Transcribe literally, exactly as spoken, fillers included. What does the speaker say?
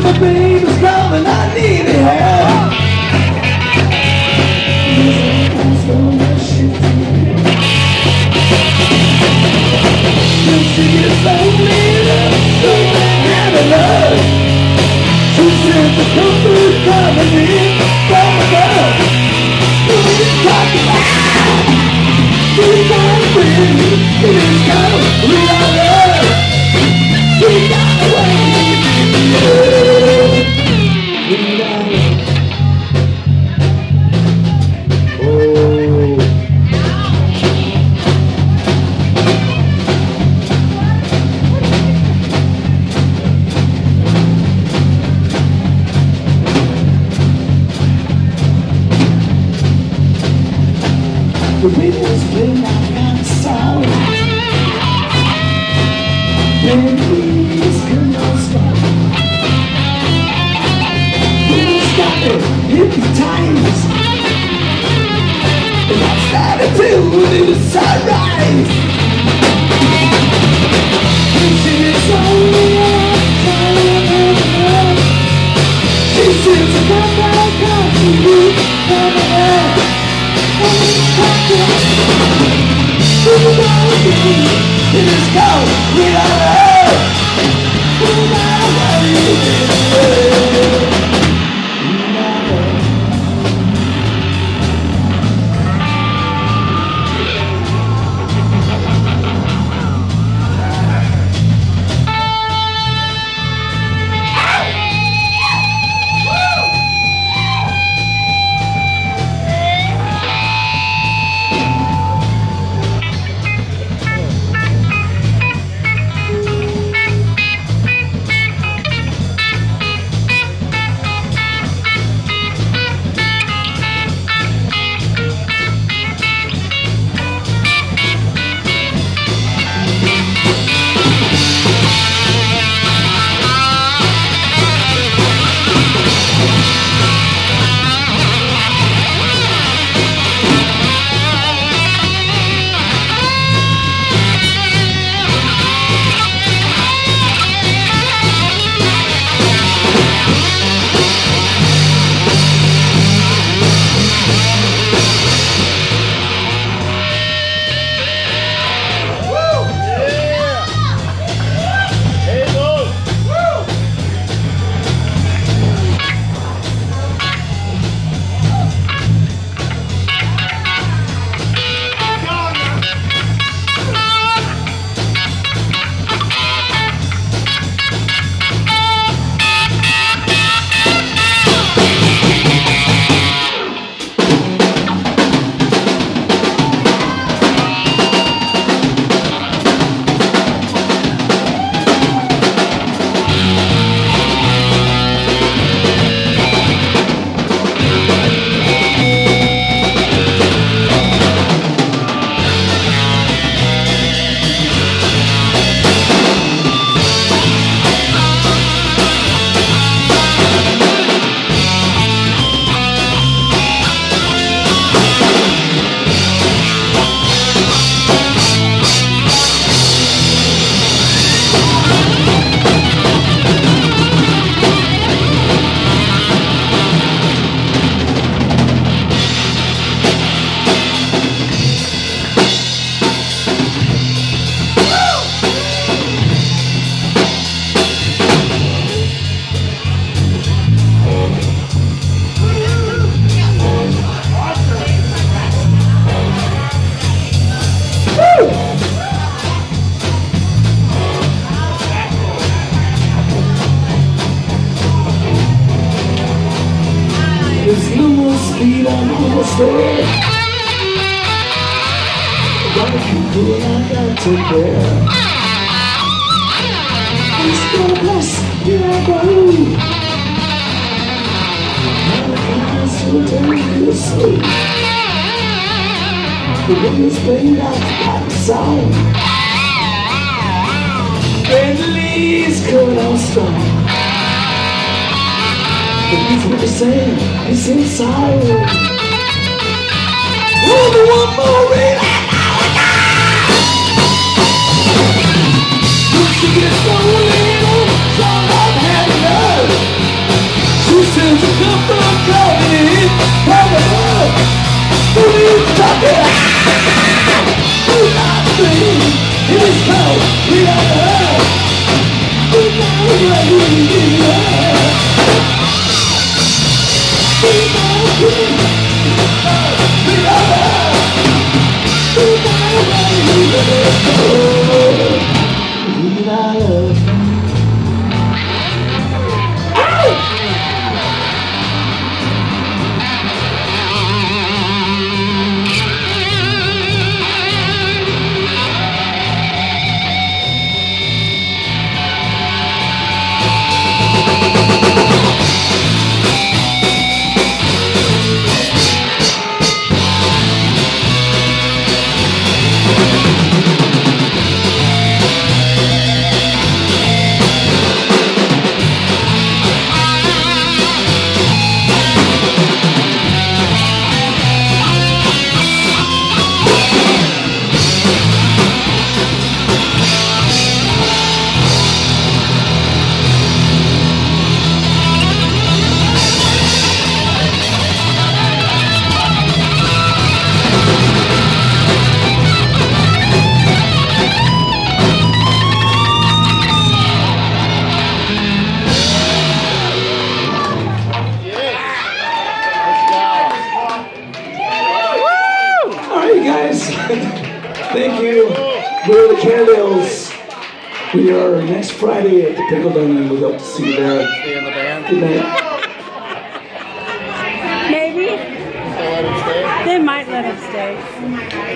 my baby's coming, I need a hand. She gets lonely, don't have enough. She said the comfort coming in from above. What are you talking about? We got a friend, it is gone, we are love. We got away, yeah. We got away. The Beatles play my kind of song. Please come on, stop. Please stop it, hypnotized. And I started to when it was sunrise. And she is only on she says, come back, come to you, come back. It is cold, we are love. We are what you did. We are love. There's no more speed, I'm almost there. Gotta keep doing, I gotta take care. It's gonna bless, here I go. Now I can will tell you to sleep. The way it's played out like a song. And the leaves coming on strong. The beats what they say, it's inside. Only one more rain, I know it now. Once you get so little, so I've had enough. We're the Cannondales. We are next Friday at the Pickle Dining. We hope to see you there. Stay in the band? Good night. Maybe. They let him stay? They might let him stay.